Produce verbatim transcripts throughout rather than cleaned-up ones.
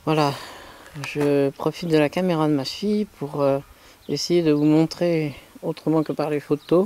Voilà, je profite de la caméra de ma fille pour euh, essayer de vous montrer, autrement que par les photos,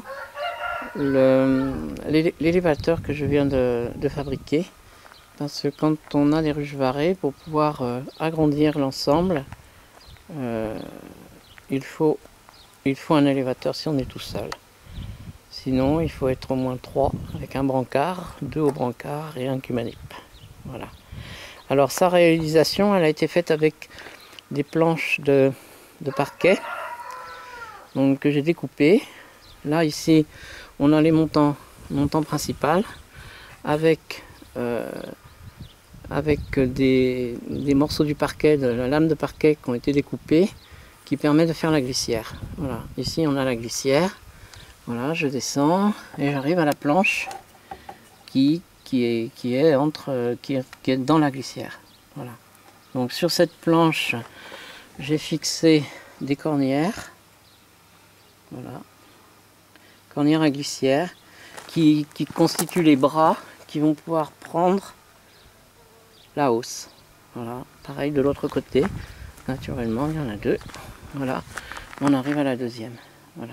l'élévateur que je viens de, de fabriquer. Parce que quand on a des ruches varées, pour pouvoir euh, agrandir l'ensemble, euh, il faut, il faut un élévateur si on est tout seul. Sinon, il faut être au moins trois avec un brancard, deux au brancard et un Cumanip. Voilà. Alors sa réalisation, elle a été faite avec des planches de, de parquet, donc que j'ai découpées. Là ici, on a les montants, montants principaux avec euh, avec des, des morceaux du parquet, de la lame de parquet qui ont été découpés, qui permet de faire la glissière. Voilà. Ici on a la glissière. Voilà, je descends et j'arrive à la planche qui qui est qui est entre qui est, qui est dans la glissière. Voilà. Donc sur cette planche, j'ai fixé des cornières. Voilà. Cornières à glissière qui, qui constituent les bras qui vont pouvoir prendre la hausse. Voilà. Pareil de l'autre côté. Naturellement, il y en a deux. Voilà. On arrive à la deuxième. Voilà.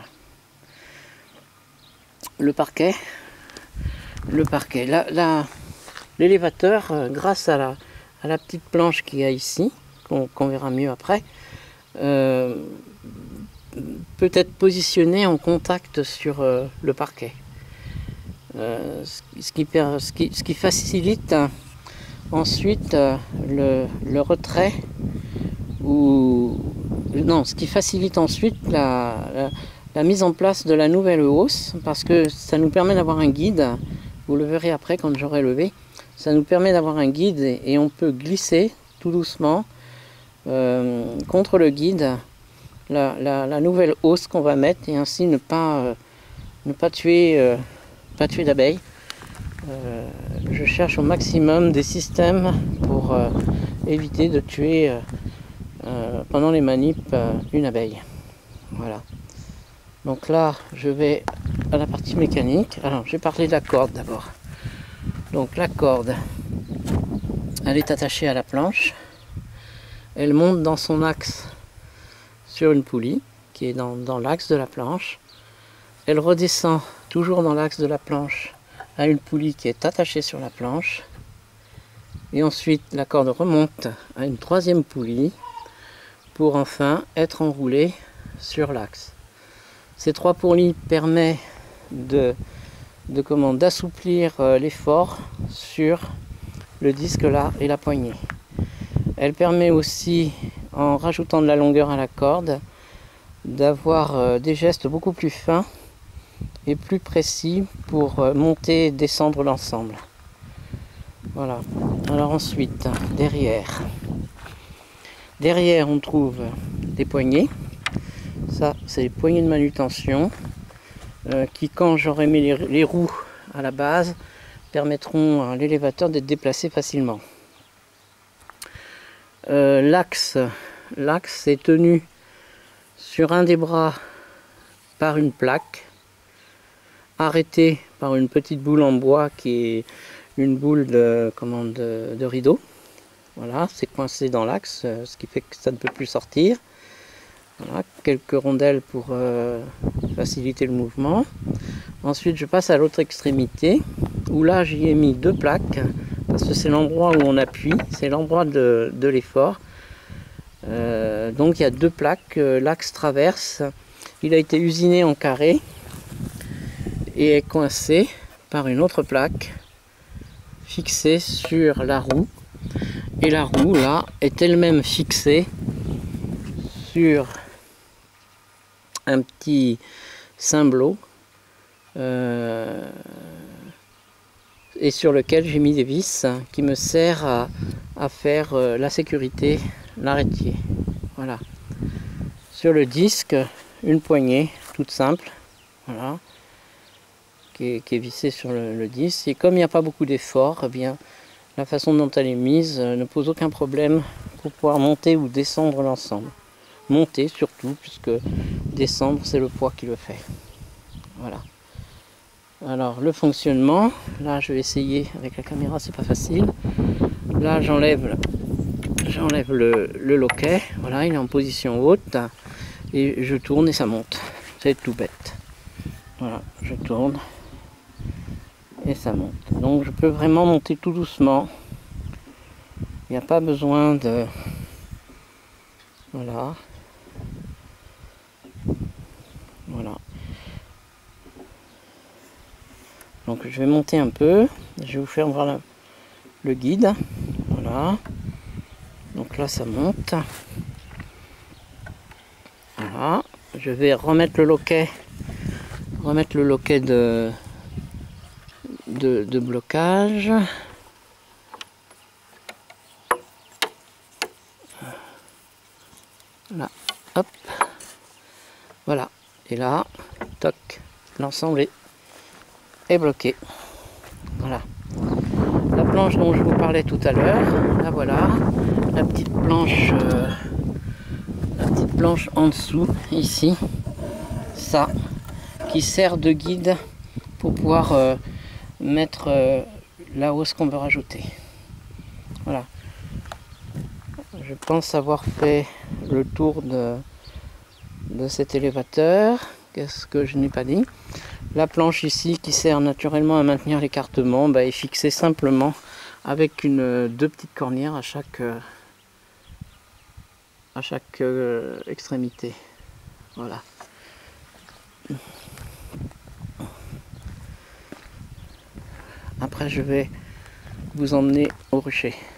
Le parquet. Le parquet. Là, là, l'élévateur, euh, grâce à la, à la petite planche qu'il y a ici, qu'on qu'on verra mieux après, euh, peut être positionné en contact sur euh, le parquet. Euh, ce, qui, ce, qui, ce qui facilite hein, ensuite euh, le, le retrait ou non, ce qui facilite ensuite la, la, la mise en place de la nouvelle hausse, parce que ça nous permet d'avoir un guide. Vous le verrez après quand j'aurai levé. Ça nous permet d'avoir un guide et, et on peut glisser tout doucement euh, contre le guide la, la, la nouvelle hausse qu'on va mettre et ainsi ne pas, euh, ne pas tuer, euh, pas tuer d'abeilles. Euh, je cherche au maximum des systèmes pour euh, éviter de tuer euh, euh, pendant les manips euh, une abeille. Voilà. Donc là, je vais à la partie mécanique. Alors, je vais parler de la corde d'abord. Donc la corde, elle est attachée à la planche. Elle monte dans son axe sur une poulie qui est dans, dans l'axe de la planche. Elle redescend toujours dans l'axe de la planche à une poulie qui est attachée sur la planche. Et ensuite, la corde remonte à une troisième poulie pour enfin être enroulée sur l'axe. Ces trois poulies permettent de, de comment d'assouplir euh, l'effort sur le disque là et la poignée. Elle permet aussi, en rajoutant de la longueur à la corde, d'avoir euh, des gestes beaucoup plus fins et plus précis pour euh, monter et descendre l'ensemble. Voilà. Alors ensuite, derrière. Derrière, on trouve des poignées. Ça, c'est les poignées de manutention euh, qui, quand j'aurai mis les, les roues à la base, permettront à l'élévateur d'être déplacé facilement. Euh, l'axe, l'axe est tenu sur un des bras par une plaque, arrêté par une petite boule en bois qui est une boule de, comment, de, de rideau. Voilà, c'est coincé dans l'axe, ce qui fait que ça ne peut plus sortir. Voilà, quelques rondelles pour euh, faciliter le mouvement. Ensuite, je passe à l'autre extrémité, où là, j'y ai mis deux plaques, parce que c'est l'endroit où on appuie, c'est l'endroit de, de l'effort. Euh, donc, il y a deux plaques, euh, l'axe traverse. Il a été usiné en carré et est coincé par une autre plaque fixée sur la roue. Et la roue, là, est elle-même fixée sur un petit cymblot euh, et sur lequel j'ai mis des vis qui me servent à, à faire euh, la sécurité, l'arrêtier. Voilà. Sur le disque, une poignée toute simple, voilà, qui est, qui est vissée sur le, le disque. Et comme il n'y a pas beaucoup d'effort, eh bien, la façon dont elle est mise euh, ne pose aucun problème pour pouvoir monter ou descendre l'ensemble. Monter surtout, puisque descendre, c'est le poids qui le fait. Voilà. Alors, le fonctionnement, là je vais essayer avec la caméra, c'est pas facile. Là, j'enlève j'enlève le, le loquet, voilà, il est en position haute, et je tourne et ça monte. C'est tout bête. Voilà, je tourne et ça monte. Donc je peux vraiment monter tout doucement. Il n'y a pas besoin de... Voilà. Voilà. Donc je vais monter un peu. Je vais vous faire voir le, le guide. Voilà. Donc là ça monte. Voilà. Je vais remettre le loquet. Remettre le loquet de, de, de blocage. Là. Hop. Voilà. Et là, toc. L'ensemble est, est bloqué. Voilà. La planche dont je vous parlais tout à l'heure, là voilà, la petite planche, euh, la petite planche en dessous, ici, ça, qui sert de guide pour pouvoir euh, mettre euh, la hausse qu'on veut rajouter. Voilà. Je pense avoir fait le tour de, de cet élévateur. Qu'est-ce que je n'ai pas dit? La planche ici qui sert naturellement à maintenir l'écartement bah, est fixée simplement avec une, deux petites cornières à chaque, euh, à chaque euh, extrémité. Voilà. Après je vais vous emmener au rucher.